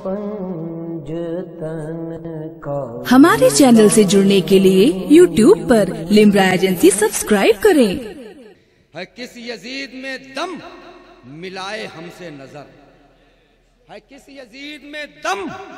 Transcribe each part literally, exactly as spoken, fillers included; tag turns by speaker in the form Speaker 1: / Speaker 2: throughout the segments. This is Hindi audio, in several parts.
Speaker 1: पंजतन का।
Speaker 2: हमारे चैनल से जुड़ने के लिए यूट्यूब पर लिम्रा एजेंसी सब्सक्राइब करें।
Speaker 3: है किस यजीद में दम मिलाए हमसे नजर, है किस यजीद में दम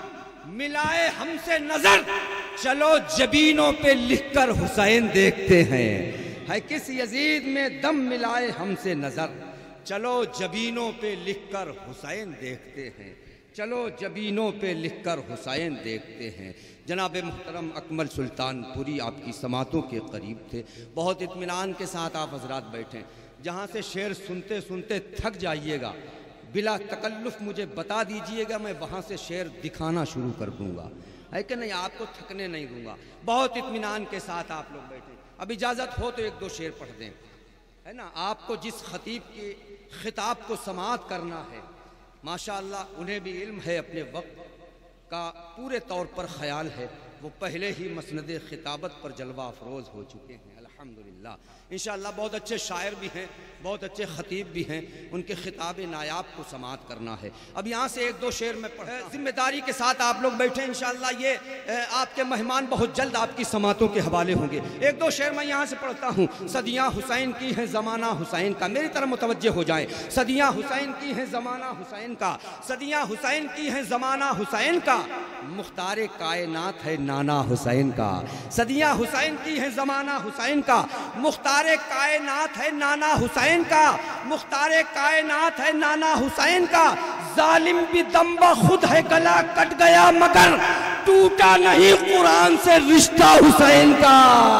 Speaker 3: मिलाए हमसे नजर, चलो जबीनों पे लिखकर हुसैन देखते हैं। है किस यजीद में दम मिलाए हमसे नजर, चलो जबीनों पे लिखकर हुसैन देखते हैं, चलो जबीनों पे लिखकर हुसैन देखते हैं। जनाब मुहतरम अकमल सुल्तानपुरी आपकी समातों के करीब थे। बहुत इत्मीनान के साथ आप हजरात बैठें। जहाँ से शेर सुनते सुनते थक जाइएगा, बिला तकल्लुफ़ मुझे बता दीजिएगा, मैं वहाँ से शेर दिखाना शुरू कर दूँगा। है कि नहीं? आपको थकने नहीं दूँगा। बहुत इत्मीनान के साथ आप लोग बैठें। अब इजाज़त हो तो एक दो शेर पढ़ दें, है ना। आपको जिस खतीब के खिताब को समाअत करना है, माशाअल्लाह उन्हें भी इल्म है, अपने वक्त का पूरे तौर पर ख्याल है। वो पहले ही मसनद खिताबत पर जलवा अफरोज़ हो चुके हैं अल्हम्दुलिल्लाह। इंशाअल्लाह बहुत अच्छे शायर भी हैं, बहुत अच्छे खतीब भी हैं। उनके खिताब नायाब को समाअत करना है। अब यहाँ से एक दो शेर में पढ़े, जिम्मेदारी के साथ आप लोग बैठे। इंशाअल्लाह ये आपके मेहमान बहुत जल्द आपकी समातों के हवाले होंगे। एक दो शेर मैं यहाँ से पढ़ता हूँ। सदियाँ हुसैन की हैं ज़माना हुसैन का, मेरी तरफ मुतवज्जे हो जाएं। सदियाँ हुसैन की हैं ज़माना हुसैन का, सदियाँ हुसैन की हैं ज़माना हुसैन का, मुख्तारे कायनात है नाना हुसैन का। सदियाँ हुसैन की हैं ज़माना हुसैन का, मुख्तारे कायनात है नाना हुसैन का, मुख्तारे कायनात है नाना हुसैन का। जालिम भी दम्बा खुद है गला कट गया मगर टूटा नहीं कुरान से रिश्ता हुसैन का।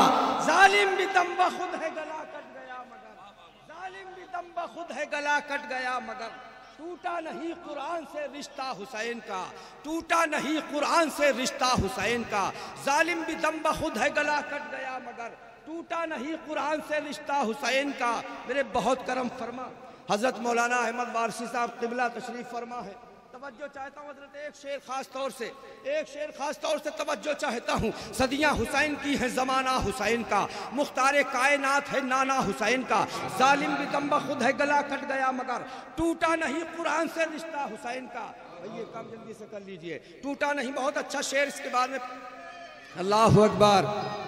Speaker 3: जालिम भी दम्बा खुद है गला कट गया मगर, जालिम भी दम्बा खुद है गला कट गया मगर टूटा नहीं कुरान से रिश्ता हुसैन का, टूटा नहीं कुरान से रिश्ता हुसैन का। जालिम भी दम्बा खुद है गला कट गया मगर टूटा नहीं कुरान से रिश्ता हुसैन का। मेरे बहुत करम फरमा हज़रत मौलाना अहमद वारसी साहब क़िबला तशरीफ़ फरमा है। तवज्जो चाहता हूँ हज़रत, एक शेर ख़ास तौर से, एक शेर ख़ास तौर से तवज्जो चाहता हूँ। सदियाँ हुसैन की है ज़माना हुसैन का, मुख्तारे कायनात है नाना हुसैन का। जालिम भी दम्बा खुद है गला कट गया मगर टूटा नहीं कुरान से रिश्ता हुसैन का। ये काम जल्दी से कर लीजिए। टूटा नहीं, बहुत अच्छा शेर। इसके बाद में अल्लाह अकबर,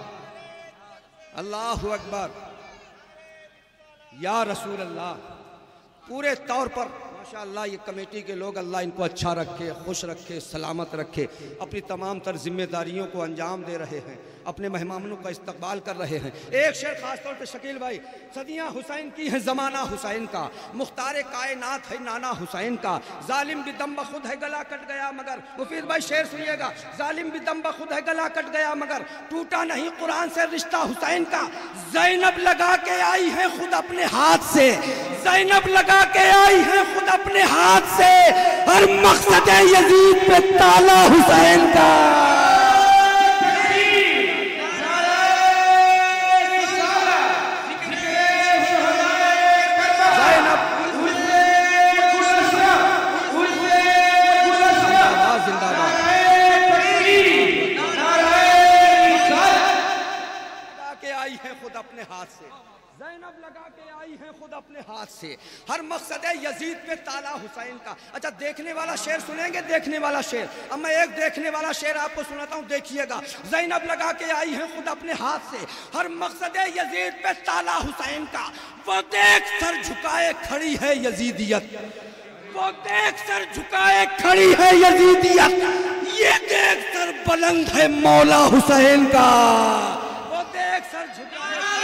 Speaker 3: अल्लाह अकबर, या रसूल अल्लाह। पूरे तौर पर माशाअल्लाह ये कमेटी के लोग, अल्लाह इनको अच्छा रखे, खुश रखे, सलामत रखे, अपनी तमाम तर जिम्मेदारियों को अंजाम दे रहे हैं, अपने मेहमानों का इस्तकबाल कर रहे हैं। एक शेर खास तौर पे शकील भाई। सदियाँ हुसैन की है ज़माना हुसैन का, मुख्तारे कायनात है नाना हुसैन का। जालिम भी दम्बा खुद है गला कट गया मगर, मुफीद भाई शेर सुनिएगा। जालिम भी दम्बा खुद है गला कट गया मगर टूटा नहीं कुरान से रिश्ता हुसैन का। ज़ैनब लगा के आई है खुद अपने हाथ से, ज़ैनब लगा के आई है खुद अपने हाथ से, हर मकसद यजीद पे ताला हुसैन का। अपने हाथ से ज़ैनब लगा के आई है खुद अपने हाथ से, हर मकसद यजीद पे ताला हुसैन का। अच्छा, देखने वाला शेर सुनेंगे? देखने वाला शेर, अब मैं एक देखने वाला शेर आपको सुनाता हूँ, देखिएगा। ज़ैनब लगा के आई है खुद अपने हाथ से, हर मकसद यजीद पे ताला हुसैन का। वो देख सर झुकाए खड़ी है यजीदियत, वो देख सर झुकाए खड़ी है यजीदियत, ये देख सर बुलंद है मौला हुसैन का। वो देख सर झुकाए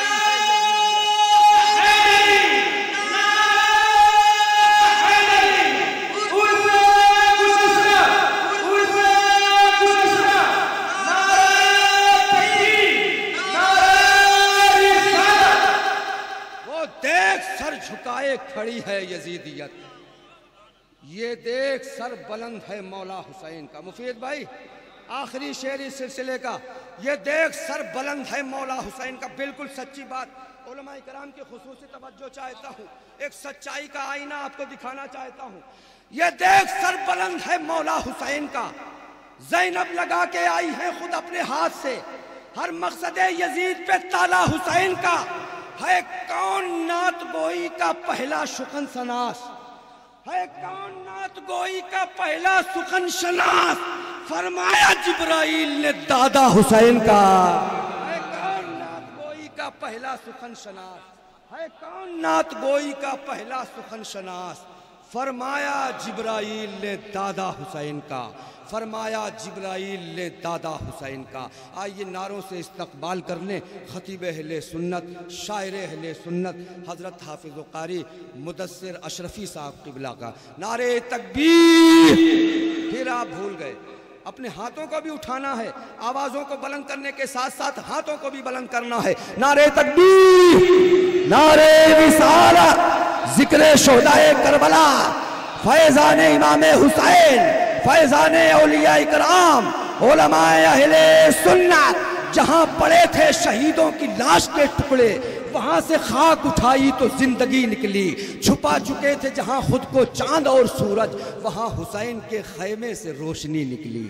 Speaker 3: झुकाए खड़ी है यजीदियत, ये देख सर बुलंद है मौला हुसैन का। मुफीद भाई आखिरी शेर इस सिलसिले का, ये देख सर बुलंद है मौला हुसैन का। बिल्कुल सच्ची बात। उलमाए कराम की खुसूसी तवज्जो चाहता हूँ, एक सच्चाई का आईना आपको दिखाना चाहता हूँ। ये देख सर बुलंद है मौला हुसैन का, ज़ैनब लगा के आई है खुद अपने हाथ से, हर मकसद यजीद पे ताला हुसैन का। है कौन नात बोई का पहला शुकन सनास, है कौन नात गोई का पहला सुखन शनास, फरमाया जिब्राइल ने दादा हुसैन का। है कौन नात गोई का पहला सुखन शनास, है कौन नात गोई का पहला सुखन शनास, फरमाया जिब्राइल ने दादा हुसैन का, फरमाया जिब्राइल ने दादा हुसैन का। आइए नारों से इस्तकबाल कर लें खतीब अहले सुन्नत, शायर अहले सुन्नत हज़रत हाफिज़ कारी मुदस्सिर अशरफी साहब क़िबला का। नारे तकबीर। फिर आप भूल गए, अपने हाथों को भी उठाना है, आवाज़ों को बुलंद करने के साथ साथ हाथों को भी बुलंद करना है। नारे तकबीर, नारे रिसालत, जिक्र शोहदाए करबला, फैज़ाने इमाम हुसैन, फैज़ाने औलिया इकराम, उलमाए अहले सुन्नत। जहां पड़े थे शहीदों की लाश के टुकड़े, वहां से खाक उठाई तो जिंदगी निकली। छुपा चुके थे जहां खुद को चांद और सूरज, वहां हुसैन के खैमे से रोशनी निकली।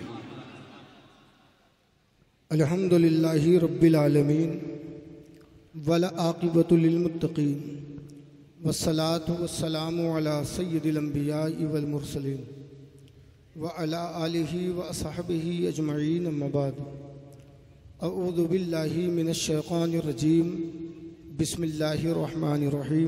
Speaker 4: अल्हम्दुलिल्लाहि रब्बिल आलमीन वल आक़िबतु लिल मुत्तक़ीन वस्सलातु वस्सलामु अला सय्यिदिल अंबियाइ वल मुरसलीन व अला आलिहि व अस्हाबिहि अजमईन अम्मा बाद। अऊज़ु बिल्लाहि मिनश शैतानिर रजीम। बिस्मिल्लाहिर रहमानिर रहीम।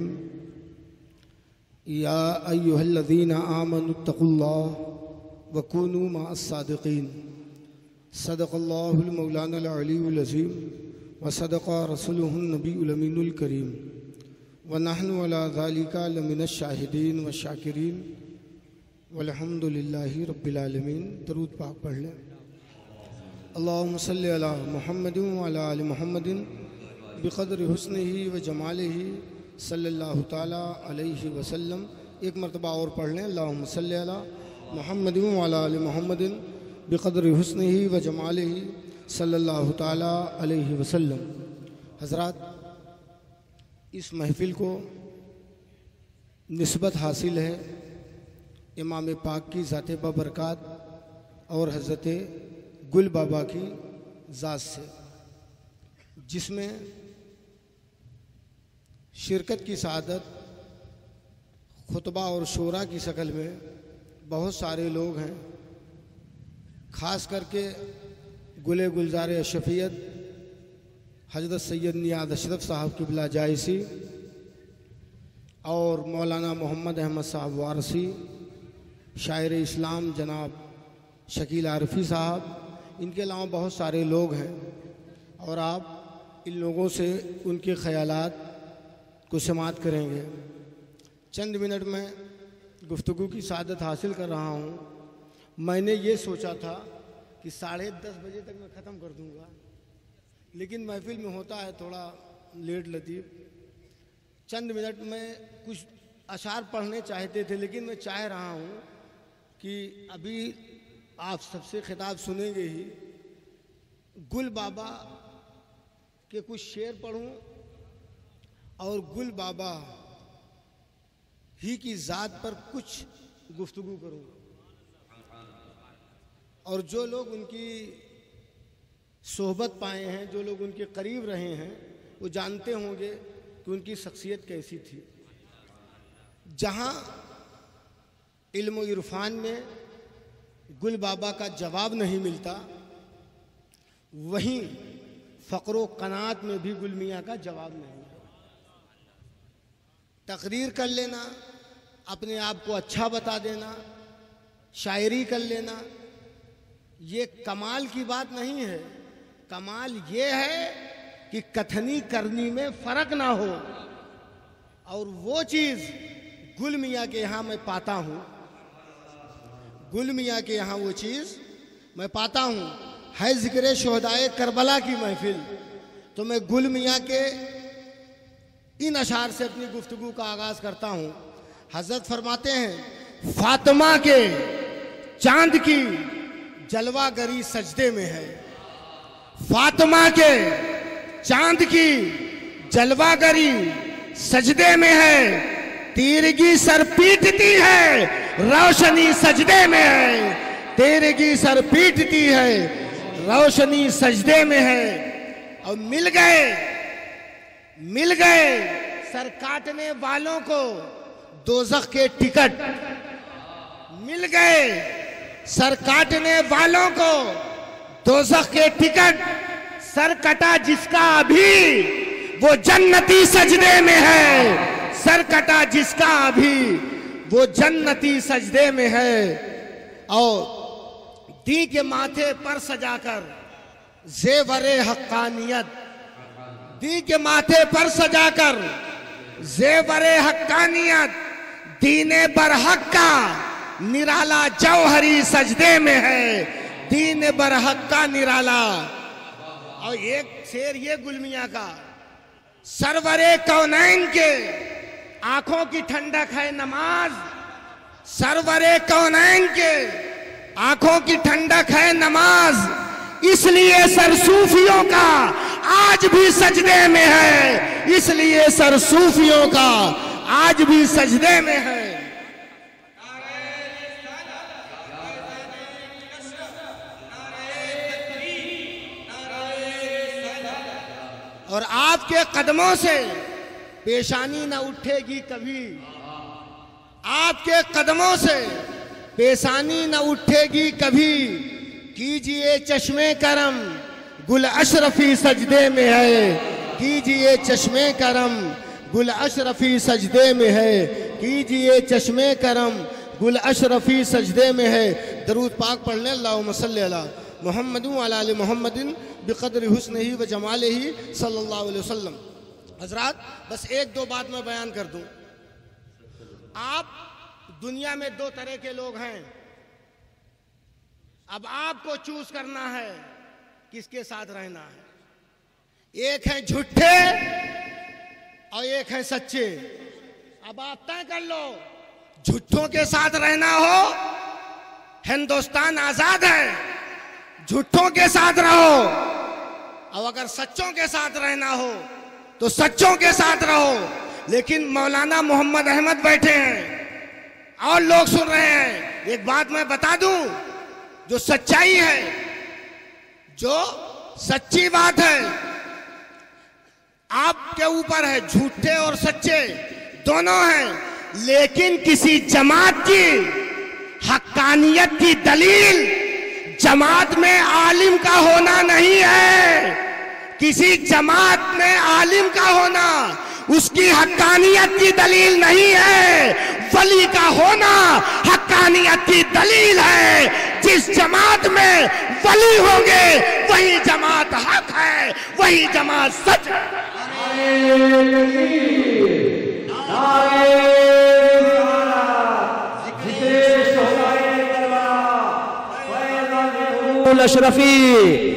Speaker 4: या अय्युहल्लज़ीना आमनुत्तक़ुल्लाह व कूनू मअस सादिक़ीन। सदक़ल्लाहुल मौलानाल अलीयुल अज़ीम व सदक़ा रसूलुहुन नबियुल अमीनुल करीम व नहनु अला ज़ालिका लमिनश शाहिदीन व शाकिरीन वल्हम्दुलिल्लाहि रब्बिल आलमीन। दरूद पाक पढ़ लें। अल्लाहुम्मा सल्लि अला मुहम्मदिन व अला आलि मुहम्मदिन बिक़द्रि हुस्निही व जमालिही सल्लल्लाहु तआला अलैहि वसल्लम। एक मरतबा और पढ़ लें। अल्लाहुम्मा सल्लि अला मुहम्मदिन व अला आलि मुहम्मदिन बिक़द्रि हुस्निही व जमालिही सल्लल्लाहु तआला अलैहि वसल्लम। हज़रात, इस महफ़िल को निस्बत हासिल है इमाम पाक की ज़ात बबरकात और हज़रत गुल बाबा की ज़ात से, जिसमें शिरकत की सआदत खुतबा और शोरा की शक्ल में बहुत सारे लोग हैं। ख़ास करके गुले गुलजार अशफियत हज़रत सैयद नियाज़ अशरफ साहब क़िबला जायसी और मौलाना मोहम्मद अहमद साहब वारसी, शायर इस्लाम जनाब शकील आरफी साहब, इनके अलावा बहुत सारे लोग हैं। और आप इन लोगों से उनके ख़यालात को समात करेंगे। चंद मिनट में गुफ्तगू की सआदत हासिल कर रहा हूँ। मैंने ये सोचा था कि साढ़े दस बजे तक मैं ख़त्म कर दूँगा, लेकिन महफिल में होता है थोड़ा लेट लतीफ़। चंद मिनट में कुछ अशार पढ़ने चाहते थे, लेकिन मैं चाह रहा हूँ कि अभी आप सबसे खिताब सुनेंगे ही, गुल बाबा के कुछ शेर पढ़ूं और गुल बाबा ही की ज़ात पर कुछ गुफ्तगू करूं। और जो लोग उनकी सोहबत पाए हैं, जो लोग उनके करीब रहे हैं, वो जानते होंगे कि उनकी शख्सियत कैसी थी। जहाँ इल्म इरफान में गुल बाबा का जवाब नहीं मिलता, वहीं फ़क्र क़नात में भी गुल मियाँ का जवाब नहीं। तकरीर कर लेना, अपने आप को अच्छा बता देना, शायरी कर लेना, ये कमाल की बात नहीं है। कमाल ये है कि कथनी करनी में फ़र्क ना हो। और वो चीज़ गुल मियाँ के यहाँ मैं पाता हूँ, गुल मियाँ के यहाँ वो चीज़ मैं पाता हूँ। है ज़िक्र शोहदाए करबला की महफिल, तो मैं गुल मियाँ के इन अशार से अपनी गुफ्तगू का आगाज़ करता हूँ। हज़रत फरमाते हैं, फातिमा के चांद की जलवागरी सजदे में है। फातिमा के चांद की जलवागरी सजदे में है। तीरगी सर पीटती है, रोशनी सजदे में है। तीरगी सर पीटती है, रोशनी सजदे में है। और मिल गए मिल गए सर काटने वालों को दोज़ख के टिकट। मिल गए सर काटने वालों को दोज़ख के टिकट। सर कटा जिसका अभी वो जन्नती सजदे में है। सर कटा जिसका अभी वो जन्नती सजदे में है। और दी के माथे पर सजाकर ज़ेवरे हक्कानियत, दी के माथे पर सजाकर ज़ेवरे हक्कानियत, दीने बरहक का निराला जौहरी सजदे में है। दीन बरहक का निराला। और एक शेर ये गुलमिया का, सरवरे कौनैन के आंखों की ठंडक है नमाज। सरवरे कौनैन के आंखों की ठंडक है नमाज। इसलिए सर सूफियों का आज भी सजदे में है। इसलिए सर सूफियों का आज भी सजदे में है। और आपके कदमों से पेशानी न उठेगी कभी। आपके कदमों से पेशानी न उठेगी कभी। कीजिए चश्मे करम गुल अशरफी सजदे में है। कीजिए चश्मे करम गुल अशरफी सजदे में है। कीजिए चश्मे करम गुल अशरफी सजदे में है। दरूद पाक पढ़ने अल्लाहुम्मा सल्ली अला मुहम्मदिन व अला आलि मुहम्मदिन बिक़द्रि हुस्निही व जमालिही सल्लल्लाहु अलैहि वसल्लम। हजरात, बस एक दो बात मैं बयान कर दूं। आप दुनिया में दो तरह के लोग हैं। अब आपको चूज करना है किसके साथ रहना है। एक है झूठे और एक है सच्चे। अब आप तय कर लो, झूठों के साथ रहना हो, हिंदुस्तान आजाद है, झूठों के साथ रहो। और अगर सच्चों के साथ रहना हो तो सच्चों के साथ रहो। लेकिन मौलाना मोहम्मद अहमद बैठे हैं और लोग सुन रहे हैं। एक बात मैं बता दूं, जो सच्चाई है, जो सच्ची बात है, आपके ऊपर है। झूठे और सच्चे दोनों हैं। लेकिन किसी जमात की हक्कानियत की दलील जमात में आलिम का होना नहीं है। किसी जमात में आलिम का होना उसकी हक्कानियत की दलील नहीं है। वली का होना हक्कानियत की दलील है। जिस जमात में वली होंगे वही जमात हक है, वही जमात सच है।
Speaker 1: अशरफी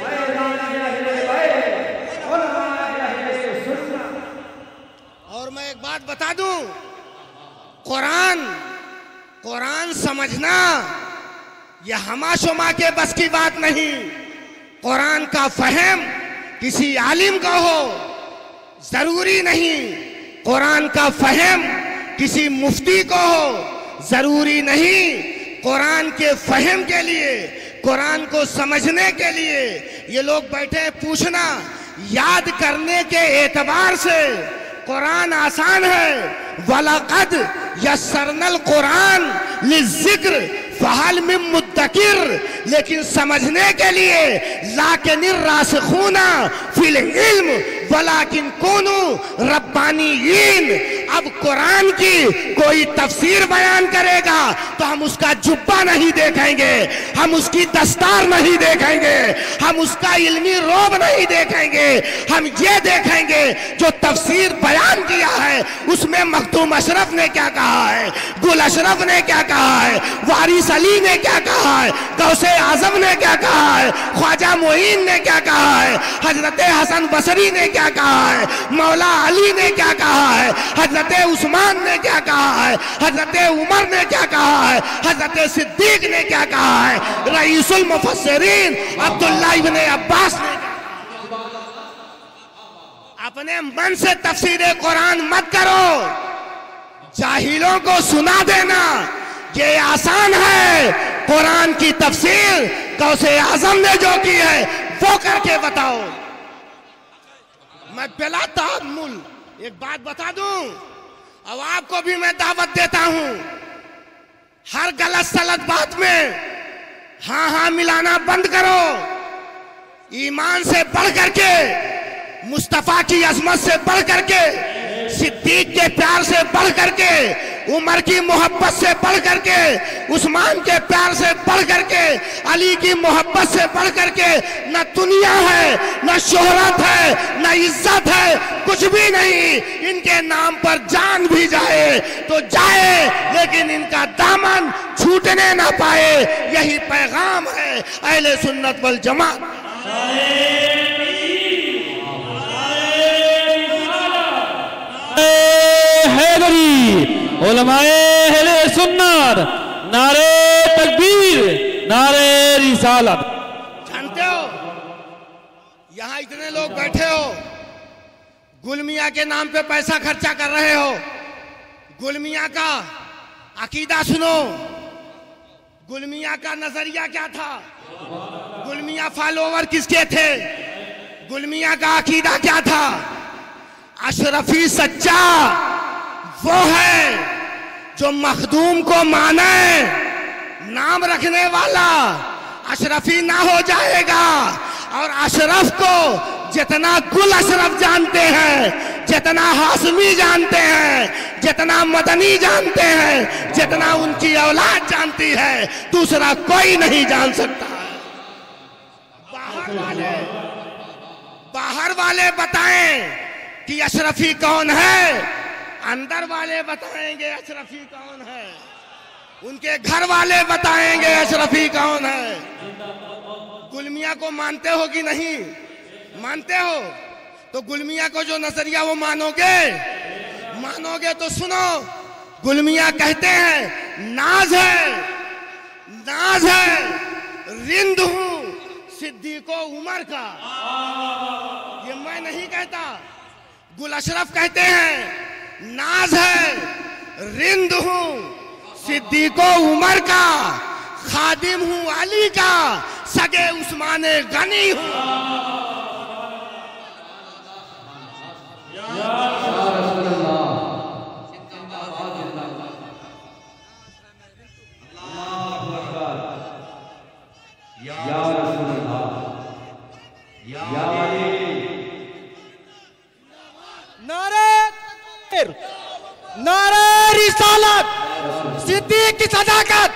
Speaker 4: और मैं एक बात बता दूं, कुरान कुरान समझना यह हमाशुमा के बस की बात नहीं। कुरान का फहम किसी आलिम का हो जरूरी नहीं। कुरान का फहम किसी मुफ्ती को हो जरूरी नहीं। कुरान के फहम के लिए, कुरान को समझने के लिए ये लोग बैठे पूछना, याद करने के एतबार से कुरान आसान है। वलक़द यस्सरनल कुरान लिज़्ज़िक्र फहल मिन मुद्दकिर। लेकिन समझने के लिए लाकिनिर रासिखूना फिल इल्म वलाकिन कूनू रब्बानियीन। अब कुरान की कोई तफसीर बयान करेगा तो हम उसका जुब्बा नहीं देखेंगे, हम उसकी दस्तार नहीं देखेंगे, हम उसका इल्मी रोब नहीं देखेंगे। हम ये देखेंगे जो तफसीर बयान किया है उसमें मखदूम अशरफ ने क्या कहा है, गुल अशरफ ने क्या कहा है, वारिस अली ने क्या कहा है, गौसे आजम ने क्या कहा है, ख्वाजा मोइन ने क्या कहा है, हजरत हसन बसरी ने क्या कहा है, मौला अली ने क्या कहा है, हजरत उस्मान ने क्या कहा है, हजरत उमर ने क्या कहा है, हजरत सिद्दीक ने क्या कहा है, रईसुल मुफस्सिरीन अब्दुल्लाह इब्ने अब्बास ने। अपने मन से तफसीर कुरान मत करो, जाहिलों को सुना देना ये आसान है। कुरान की तफसीर गौसे आजम ने जो की है वो करके बताओ। मैं बिला तामुल एक बात बता दूं, अब आपको भी मैं दावत देता हूं। हर गलत सलत बात में हाँ हाँ मिलाना बंद करो। ईमान से बढ़ करके, मुस्तफा की अजमत से बढ़ करके, सिद्दीक के प्यार से बढ़ करके, उमर की मोहब्बत से बढ़ करके, उस्मान के प्यार से बढ़ करके, अली की मोहब्बत से बढ़ करके न दुनिया है, न शोहरत है, न इज्जत है, कुछ भी नहीं। इनके नाम पर जान भी जाए तो जाए, लेकिन इनका दामन छूटने ना पाए। यही पैगाम है अहले सुन्नत वल जमात।
Speaker 1: हैदरी, उलमाए अहले सुन्नत, नारे तकबीर, नारे रिसालत।
Speaker 4: जानते हो यहां इतने लोग बैठे हो, गुलमिया के नाम पे पैसा खर्चा कर रहे हो। गुलमिया का अकीदा सुनो, गुलमिया का नजरिया क्या था, गुलमिया फॉलोवर किसके थे, गुलमिया का अकीदा क्या था। अशरफी सच्चा वो है जो मखदूम को माने, नाम रखने वाला अशरफी ना हो जाएगा। और अशरफ को जितना गुल अशरफ जानते हैं, जितना हाशमी जानते हैं, जितना मदनी जानते हैं, जितना उनकी औलाद जानती है, दूसरा कोई नहीं जान सकता। बाहर वाले बाहर वाले बताएं कि अशरफी कौन है, अंदर वाले बताएंगे अशरफी कौन है, उनके घर वाले बताएंगे अशरफी कौन है। गुलमिया को मानते हो कि नहीं मानते हो? तो गुलमिया को जो नजरिया वो मानोगे, मानोगे तो सुनो, गुलमिया कहते हैं नाज है, नाज है, रिंद हूं सिद्दीको उमर का। ये मैं नहीं कहता, गुल अशरफ कहते हैं नाज है, रिंद हूं सिद्दीको उमर का, खादिम हूं अली का, सगे उस्माने गनी हूं।
Speaker 1: नारे रिसालत, सिद्दीक की सदाकत।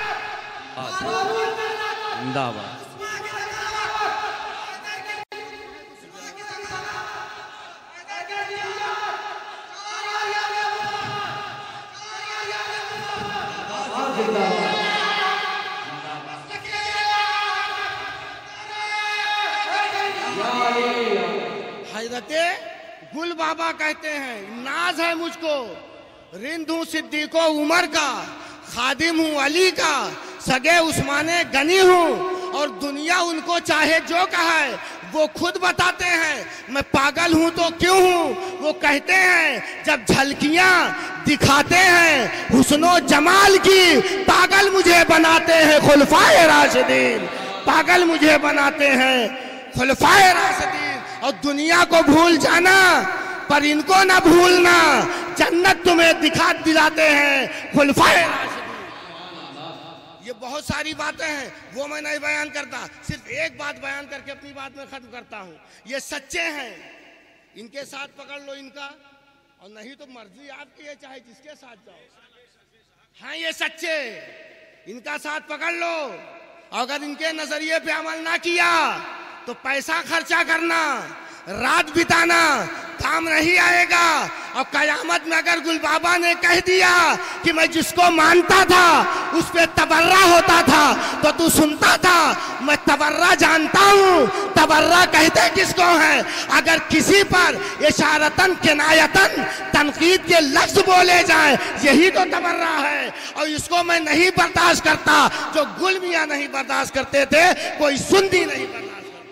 Speaker 1: जिंदाबाद।
Speaker 4: हजरते गुल बाबा कहते हैं नाज है मुझको, रिंद हूं सिद्दीको उमर का, खादिम हूं अली का, सगे उस्माने गनी हूं। और दुनिया उनको चाहे जो कहे, वो खुद बताते हैं मैं पागल हूं तो क्यों हूं। वो कहते हैं जब झलकियां दिखाते हैं हुस्नो जमाल की, पागल मुझे बनाते हैं खुलफाए राशिदीन, पागल मुझे बनाते हैं खुलफाए राशिदीन। और दुनिया को भूल जाना पर इनको ना भूलना, जन्नत तुम्हें दिखा दिलाते हैं खुलफाए राशिदीन। ये बहुत सारी बातें हैं, वो मैं नहीं बयान करता, सिर्फ एक बात बयान करके अपनी बात में खत्म करता हूँ। ये सच्चे हैं, इनके साथ पकड़ लो इनका, और नहीं तो मर्जी आपकी है, चाहे जिसके साथ जाओ। हाँ ये सच्चे, इनका साथ पकड़ लो। अगर इनके नजरिए पे अमल ना किया तो पैसा खर्चा करना, रात बिताना काम नहीं आएगा। और कयामत में अगर गुल बाबा ने कह दिया कि मैं जिसको मानता था उस पे तबर्रा होता था, तो तू सुनता था। मैं तबर्रा जानता हूँ, तबर्रा कहते किसको है? अगर किसी पर इशारतन किनायतन तनकीद के लफ्ज बोले जाए, यही तो तबर्रा है। और इसको मैं नहीं बर्दाश्त करता, जो गुल मियां नहीं बर्दाश्त करते थे, कोई सुन्नी नहीं बर्दाश्त।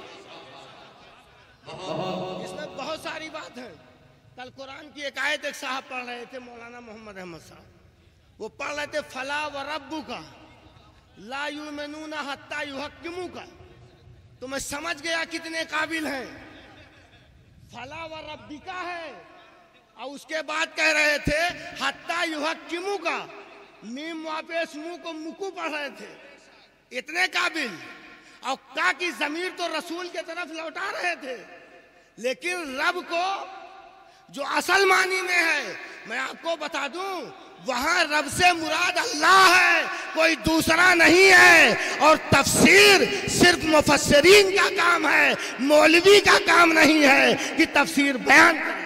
Speaker 4: इसमें बहुत सारी बात है। कल कुरान की एक आयत एक साहब पढ़ रहे थे, मौलाना मोहम्मद अहमद साहब, वो पढ़ रहे थे फला व रब्बु का ला युमिनूना हत्ता युहक्किमू का। तो मैं समझ गया कितने काबिल हैं। फला व रब्बिका है और उसके बाद कह रहे थे हत्ता युहक्किमू का, नीम वापेश मुंह को मुकू पढ़ रहे थे, इतने काबिल, और का की जमीर तो रसूल के तरफ लौटा रहे थे। लेकिन रब को जो असल मानी में है, मैं आपको बता दूं, वहां रब से मुराद अल्लाह है, कोई दूसरा नहीं है। और तफसीर सिर्फ मुफस्सिरीन का काम है, मौलवी का काम नहीं है कि तफसीर बयान करे।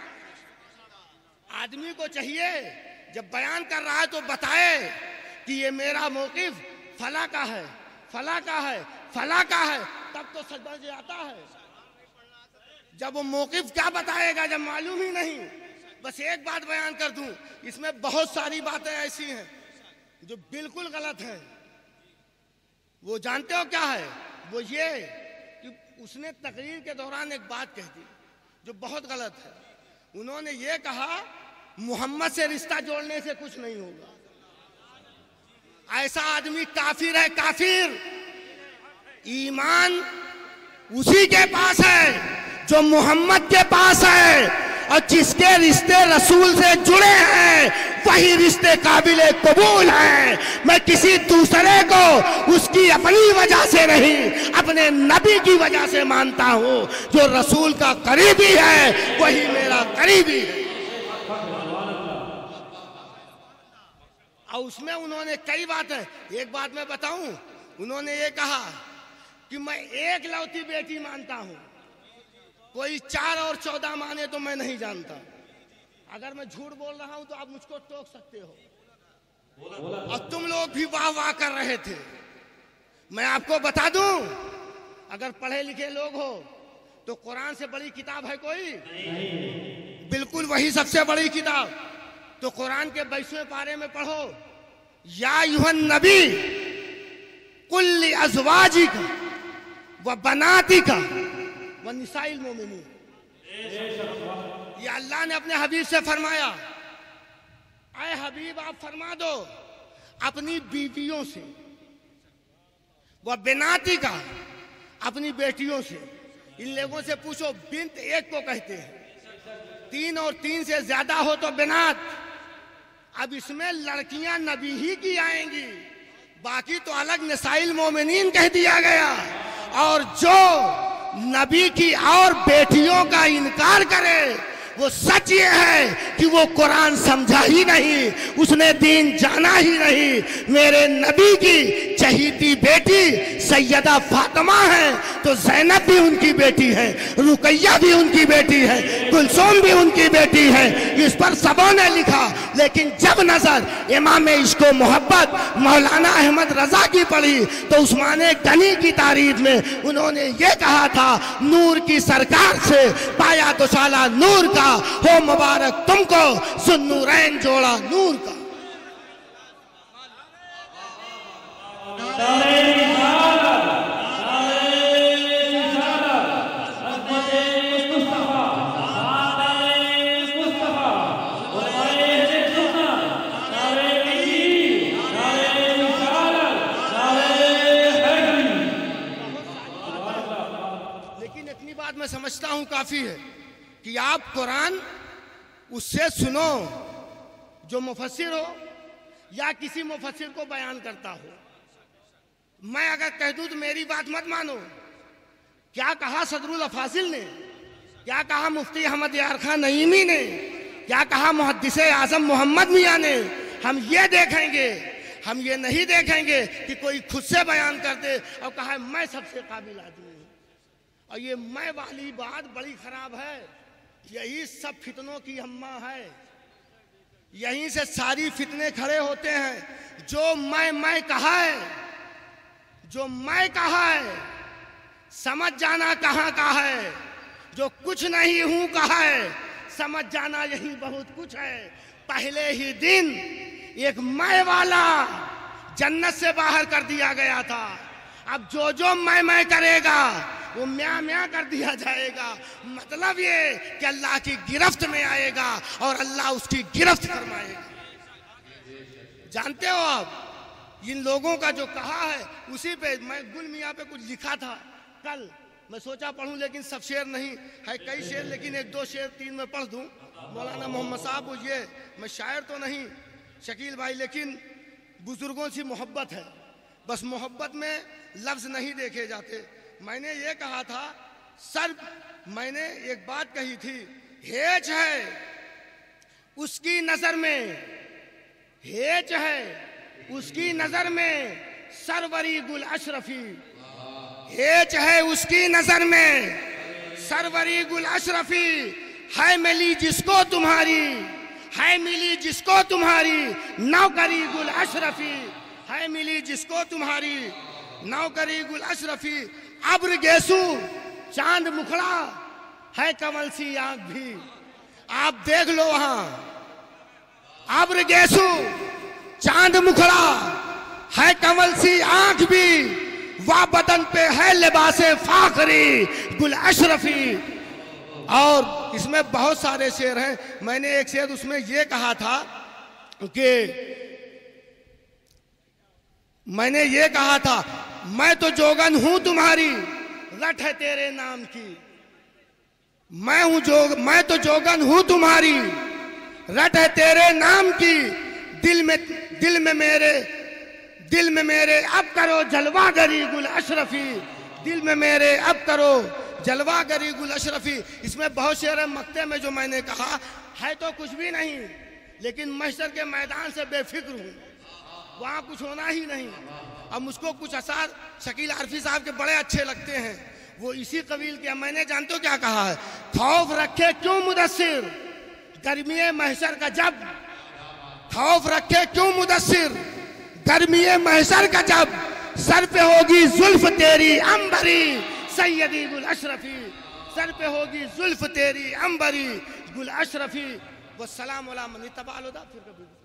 Speaker 4: आदमी को चाहिए जब बयान कर रहा है तो बताए कि ये मेरा मौकिफ फला का है, फला का है, फला का है, तब तो समझ आता है। जब वो मौकिफ क्या बताएगा जब मालूम ही नहीं। बस एक बात बयान कर दूं, इसमें बहुत सारी बातें ऐसी हैं जो बिल्कुल गलत है। वो जानते हो क्या है? वो ये कि उसने तकरीर के दौरान एक बात कह दी जो बहुत गलत है। उन्होंने ये कहा मोहम्मद से रिश्ता जोड़ने से कुछ नहीं होगा। ऐसा आदमी काफिर है, काफिर। ईमान उसी के पास है जो मोहम्मद के पास है, और जिसके रिश्ते रसूल से जुड़े हैं वही रिश्ते काबिले कबूल हैं। मैं किसी दूसरे को उसकी अपनी वजह से नहीं, अपने नबी की वजह से मानता हूं। जो रसूल का करीबी है वही मेरा करीबी है। और उसमें उन्होंने कई बातें, एक बात मैं बताऊं, उन्होंने ये कहा कि मैं एक लौती बेटी मानता हूं, कोई चार और चौदह माने तो मैं नहीं जानता। अगर मैं झूठ बोल रहा हूं तो आप मुझको टोक सकते हो। और तुम लोग भी वाह वाह कर रहे थे। मैं आपको बता दूं, अगर पढ़े लिखे लोग हो तो कुरान से बड़ी किताब है कोई? बिल्कुल वही सबसे बड़ी किताब। तो कुरान के बाईसवें पारे में पढ़ो, या युहन नबी कुल्ली अज़वाजिका व बनातिका व निसाइल मोमिनीन। ये अल्लाह ने अपने हबीब से फरमाया, ऐ हबीब आप फरमा दो अपनी बीवियों से, व बनातिका अपनी बेटियों से। इन लोगों से पूछो, बिन्त एक को कहते हैं, तीन और तीन से ज्यादा हो तो बिनात। अब इसमें लड़कियां नबी ही की आएंगी, बाकी तो अलग निसाइल मोमिनीन कह दिया गया। और जो नबी की और बेटियों का इनकार करे वो सच ये है कि वो कुरान समझा ही नहीं, उसने दीन जाना ही नहीं। मेरे नबी की चहीती बेटी सैयदा फातिमा है तो ज़ैनब भी उनकी बेटी है, रुकैया भी उनकी बेटी है, कुलसूम भी उनकी बेटी है। इस पर सबों ने लिखा। लेकिन जब नजर इमाम इश्को मोहब्बत मौलाना अहमद रजा की पड़ी तो उस्मान गनी की तारीफ में उन्होंने ये कहा था, नूर की सरकार से पाया तो शाला नूर का, हो मुबारक तुमको सुन्नूरैन जोड़ा नूर का। लेकिन इतनी बात मैं समझता हूं काफी है कि आप कुरान उससे सुनो जो मुफस्सिर हो या किसी मुफस्सिर को बयान करता हो। मैं अगर कह दूं तो मेरी बात मत मानो। क्या कहा सदरुल अफाजिल ने, क्या कहा मुफ्ती अहमद यार खान नईमी ने, क्या कहा मुहद्दिसे आजम मोहम्मद मियां ने, हम ये देखेंगे। हम ये नहीं देखेंगे कि कोई खुद से बयान कर दे और कहा मैं सबसे काबिल आदमी हूं। और ये मैं वाली बात बड़ी खराब है। यही सब फितनों की अम्मा है, यहीं से सारी फितने खड़े होते हैं। जो मैं मैं कहा है, जो मैं कहा है, समझ जाना कहाँ का है। जो कुछ नहीं हूं कहा है, समझ जाना यही बहुत कुछ है। पहले ही दिन एक मैं वाला जन्नत से बाहर कर दिया गया था। अब जो जो मैं मैं करेगा वो म्या म्या कर दिया जाएगा। मतलब ये कि अल्लाह की गिरफ्त में आएगा और अल्लाह उसकी गिरफ्त फरमाएगा। जानते हो आप इन लोगों का जो कहा है उसी पे मैं गुल मियाँ पे कुछ लिखा था कल। मैं सोचा पढ़ूं लेकिन सब शेर नहीं है, कई शेर, लेकिन एक दो शेर तीन में पढ़ दूं। मौलाना मोहम्मद साहब ये, मैं शायर तो नहीं शकील भाई, लेकिन बुजुर्गों से मोहब्बत है, बस मोहब्बत में लफ्ज नहीं देखे जाते। मैंने ये कहा था सर, मैंने एक बात कही थी, हेज है उसकी नजर में, हेज है उसकी नजर में सरवरी गुल अशरफी, हेज है उसकी नजर में सरवरी गुल अशरफी, है मिली जिसको तुम्हारी, है मिली जिसको तुम्हारी नौकरी गुल अशरफी, है मिली जिसको तुम्हारी नौकरी गुल अशरफी। अब्र गेसू चांद मुखड़ा है कमल सी आंख भी, आप देख लो वहां। अब्र गेसू चांद मुखड़ा है कमल सी आंख भी, वाह बदन पे है लिबासे फाखरी गुल अशरफी। और इसमें बहुत सारे शेर हैं। मैंने एक शेर उसमें ये कहा था कि मैंने ये कहा था, मैं तो जोगन हूं तुम्हारी रट है तेरे नाम की, मैं हूं जोग मैं तो जोगन हूं तुम्हारी रट है तेरे नाम की, दिल में दिल में मेरे दिल में मेरे अब करो जलवागरी गुल अशरफी, दिल में मेरे अब करो जलवागरी गुल अशरफी। इसमें बहुत शेर है मक्ते में जो मैंने कहा है तो कुछ भी नहीं, लेकिन महशर के मैदान से बेफिक्र हूं, वहां कुछ होना ही नहीं। अब मुझको कुछ असार शकील आरफी साहब के बड़े अच्छे लगते हैं, वो इसी कबील के। मैंने जानते हो क्या कहा है, खौफ रखे क्यों मुदस्सिर गर्मी महशर का जब, खौफ रखे क्यों मुदस्सिर गर्मी महशर का जब, सर पे होगी जुल्फ तेरी अंबरी सैयदी गुल अशरफी, सर पे होगी जुल्फ तेरी अंबरी गुल अशरफी। वस्सलाम अला मन इत्तबअल हुदा। फिर कभी